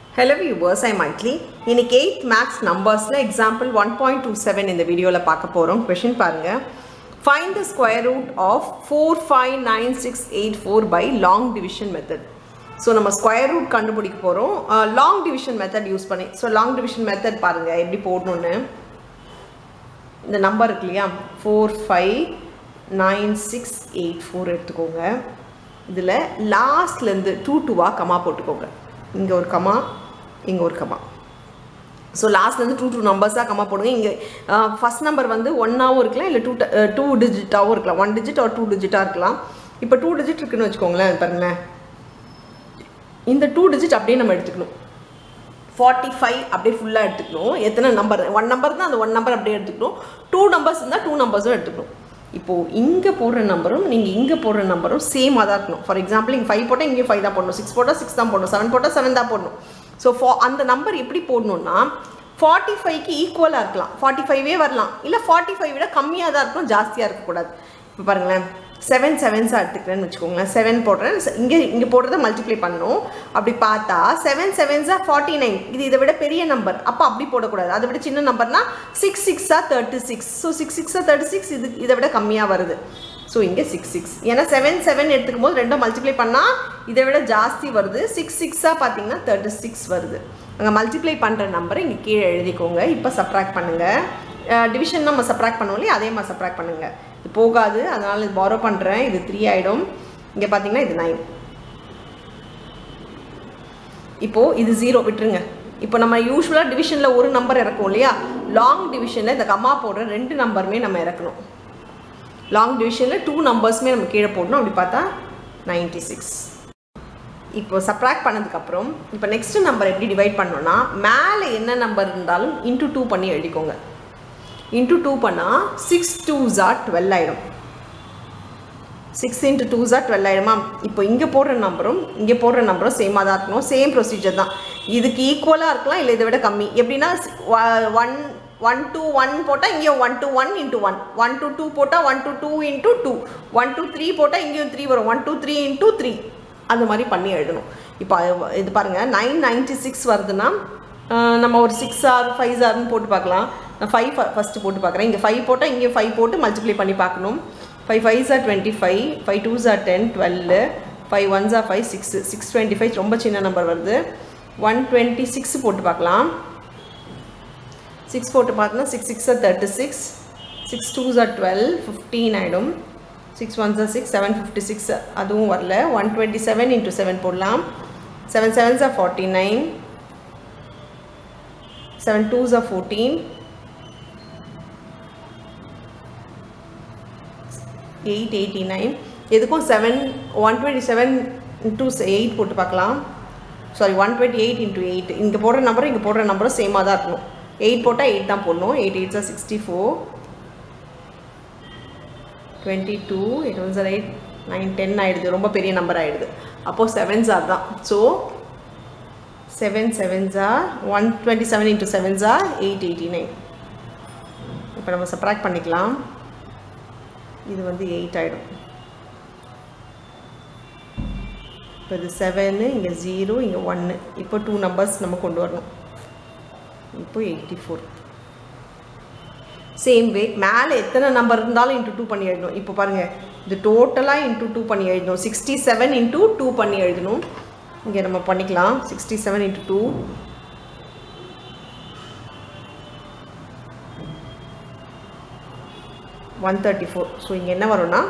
Hello viewers, I am Maitli. In 8th maths numbers example 1.27 in the video la paaka porom. Question parunga. Find the square root of 459684 by long division method. So nama square root kandupidikka porom long division method use panni. So long division method parunga eppadi podnonu. இந்த number இருக்கு இல்லையா 459684 எடுத்துக்கோங்க. இதில் லாஸ்ட்லேருந்து 2 comma போட்டுக்கோங்க. இங்கே ஒரு comma, இங்கே ஒரு கமா. ஸோ லாஸ்ட்லேருந்து 2 நம்பர்ஸாக கமா போடுங்க. இங்கே ஃபஸ்ட் நம்பர் வந்து 1ஆகவும் இருக்கலாம், இல்லை 2 டிஜிட்டாகவும் இருக்கலாம். 1 டிஜிட் ஒரு 2 டிஜிட்டாக இருக்கலாம். இப்போ 2 டிஜிட் இருக்குன்னு வச்சுக்கோங்களேன். பாருங்களேன், இந்த 2 டிஜிட் அப்படியே நம்ம எடுத்துக்கணும். 45 அப்படியே ஃபுல்லாக எடுத்துக்கணும். எத்தனை நம்பர், 1 நம்பர் தான், அந்த 1 நம்பர் அப்படியே எடுத்துக்கணும். 2 நம்பர்ஸ் இருந்தால் 2 நம்பர்ஸும் எடுத்துக்கணும். இப்போது இங்கே போடுற நம்பரும் நீங்கள் இங்கே போடுற நம்பரும் சேமாக தான் இருக்கணும். ஃபார் எக்ஸாம்பிள் இங்கே 5 போட்டால் இங்கே 5 தான் போடணும், 6 போட்டால் 6 தான் போடணும், 7 போட்டால் 7 தான் போடணும். ஸோ அந்த நம்பர் எப்படி போடணுன்னா 45க்கு ஈக்குவலாக இருக்கலாம், 45 வரலாம், இல்லை 45 விட கம்மியாக தான் இருக்கணும், ஜாஸ்தியாக இருக்கக்கூடாது. இப்போ பாருங்களேன், 7 7ஸாக எடுத்துக்கிறேன்னு வச்சுக்கோங்களேன். 7 போடுறேன், இங்கே போடுறத மல்டிப்ளை பண்ணணும். அப்படி பார்த்தா 7 7s 49. இது இதை விட பெரிய நம்பர், அப்போ அப்படி போடக்கூடாது. அதை விட சின்ன நம்பர்னா 6 6 36. ஸோ 6 6 36 இதை விட கம்மியாக வருது. ஸோ இங்கே 6 6, ஏன்னா 7 7 எடுத்துக்கும் போது ரெண்டும் மல்டிப்ளை பண்ணால் இதை விட ஜாஸ்தி வருது. 6 6 பார்த்தீங்கன்னா 36 வருது. அங்கே மல்டிப்ளை பண்ணுற நம்பரை இங்கே கீழே எழுதிக்கோங்க. இப்போ சப்ராக்ட் பண்ணுங்கள். டிவிஷன் நம்ம சப்ராக்ட் பண்ணுவோம் இல்லையா, அதே மாதிரி சப்ராக்ட் பண்ணுங்கள். இது போகாது, அதனால் இது பாரோ பண்ணுறேன். இது 3 ஆகிடும். இங்கே பார்த்தீங்கன்னா இது 9. இப்போது இது 0 விட்டுருங்க. இப்போ நம்ம யூஸ்வலாக டிவிஷனில் ஒரு நம்பர் இறக்கும் இல்லையா, லாங் டிவிஷனில் இந்த கம்மா போடுற 2 நம்பருமே நம்ம இறக்கணும். லாங் டிவிஷனில் 2 நம்பர்ஸுமே நம்ம கீழே போடணும். அப்படி பார்த்தா 96. இப்போ சப்ராக்ட் பண்ணதுக்கப்புறம் இப்போ நெக்ஸ்ட்டு நம்பர் எப்படி டிவைட் பண்ணோன்னா, மேலே என்ன நம்பர் இருந்தாலும் இன்ட்டு 2 பண்ணி எழுதிக்கோங்க. இன்ட்டு 2 பண்ணால் 6 2s 12 ஆகிடும். 6 × 2s 12 ஆகிடுமா. இப்போ இங்கே போடுற நம்பரும் இங்கே போடுற நம்பரும் சேமாக தான் இருக்கணும். சேம் ப்ரொசீஜர் தான். இதுக்கு ஈக்குவலாக இருக்கலாம், இல்லை இதை விட கம்மி. எப்படின்னா 1 to 1 போட்டால் இங்கேயும் 1 to 1 × 1, 1 to 2 போட்டால் 1 to 2 × 2, 1 to 3 போட்டால் இங்கேயும் 3 வரும், 1 to 3 × 3. அந்த மாதிரி பண்ணி எழுதணும். இப்போ இது பாருங்கள், 996 வருதுன்னா நம்ம ஒரு 6R 5Rன்னு போட்டு பார்க்கலாம். நான் 5 ஃபஸ்ட்டு போட்டு பார்க்குறேன். இங்கே 5 போட்டால் இங்கே 5 போட்டு மல்டிப்ளை பண்ணி பார்க்கணும். 5 5s 25, 5 2s 10, 12, 5 1s 5, 6 625 ரொம்ப சின்ன நம்பர் வருது. 126 போட்டு பார்க்கலாம். 6 போட்டு பார்த்தோன்னா 6 6 36, 6 2s 12, 15 ஆகிடும். 6 1s 6, 756 அதுவும் வரல. 127 × 7 போடலாம். 7 7s 49, 7 2s 14, 8 89. எதுக்கும் 127 × 8 போட்டு பார்க்கலாம். சாரி, 128 × 8. இங்கே போடுற நம்பரும் இங்கே போடுற நம்பரும் சேமாக தான் இருக்கணும். 8 போட்டால் 8 தான் போடணும். 8 8s 64, 22, 8 1s 8, 9 10 ஆகிடுது. ரொம்ப பெரிய நம்பர் ஆகிடுது. அப்போது 7s தான். So 7 7s 127 × 7s 889. இப்போ நம்ம சப்ராக்ட் பண்ணிக்கலாம். இது வந்து 8 ஆகிடும். இப்போ இது 7, இங்கே 0, இங்கே 1. இப்போ 2 நம்பர்ஸ் நம்ம கொண்டு வரணும். இப்போ 84. சேம் வே மேலே எத்தனை நம்பர் இருந்தாலும் இன்ட்டு 2 பண்ணி எழுதணும். இப்போ பாருங்கள், இது டோட்டலாக இன்ட்டு 2 பண்ணி எழுதணும். 67 × 2 பண்ணி எழுதணும். இங்கே நம்ம பண்ணிக்கலாம். 67 × 2, 134. ஸோ இங்கே என்ன வரும்னா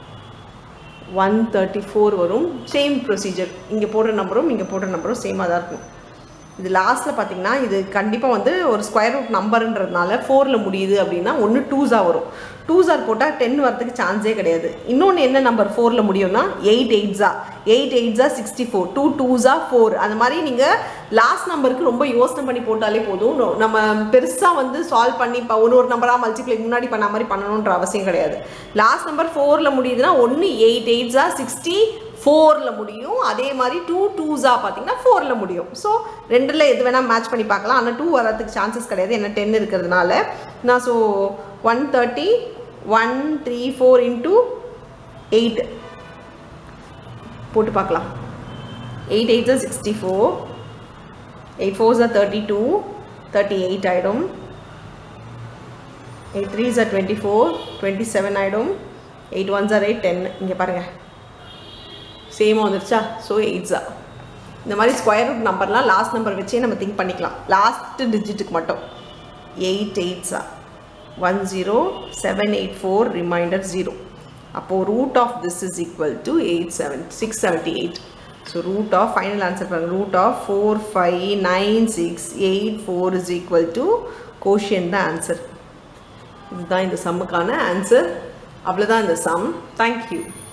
134 வரும். Same procedure. இங்கே போடுற நம்பரும் இங்கே போடுற நம்பரும் சேமாக தான் இருக்கும். இது லாஸ்ட்டில் பார்த்தீங்கன்னா இது கண்டிப்பாக வந்து ஒரு ஸ்கொயர் ரூட் நம்பருன்றதுனால 4ல் முடியுது அப்படின்னா ஒன்று 2s வரும். 2s போட்டால் 10 வரதுக்கு சான்ஸே கிடையாது. இன்னொன்று என்ன நம்பர் 4ல் முடியும்னா 8 8s 64, 2 2s 4. அந்த மாதிரி நீங்கள் லாஸ்ட் நம்பருக்கு ரொம்ப யோசனை பண்ணி போட்டாலே போதும். நம்ம பெருசாக வந்து சால்வ் பண்ணி இப்போ ஒரு நம்பராக மல்டிப்ளை முன்னாடி பண்ண மாதிரி பண்ணணுன்ற அவசியம் கிடையாது. லாஸ்ட் நம்பர் 4ல் முடியுதுன்னா ஒன்று 8 8s 64ல் முடியும். அதே மாதிரி 2 2s பார்த்தீங்கன்னா 4ல் முடியும். ஸோ ரெண்டில் எது வேணால் மேட்ச் பண்ணி பார்க்கலாம். ஆனால் 2 வரதுக்கு சான்சஸ் கிடையாது, ஏன்னா 10 இருக்கிறதுனால. நான் ஸோ 130 134 × 8 போட்டு பார்க்கலாம். 8 8s 64, 8 4s are 32, 38 ஆயிடும். 8 3s are 24, 27 ஆயிடும். 8 1s are 8, 10. இங்கே பாருங்க சேமாக வந்துருச்சா? So 8s are. இந்த மாதிரி ஸ்கொயர் ரூட் நம்பர்லாம் லாஸ்ட் நம்பர் வச்சே நம்ம திங்க் பண்ணிக்கலாம். லாஸ்ட் டிஜிட்டுக்கு மட்டும் 8 8s are 1 0 7 8 4 ரிமைண்டர் 0. அப்போது root of this is equal to 678. So root of final answer பாருங்கள். Root of 4 5 9 6 8 4 is equal to quotient தான் ஆன்சர். இதுதான் இந்த சம்முக்கான ஆன்சர். அவ்வளோதான் இந்த சம். தேங்க்யூ.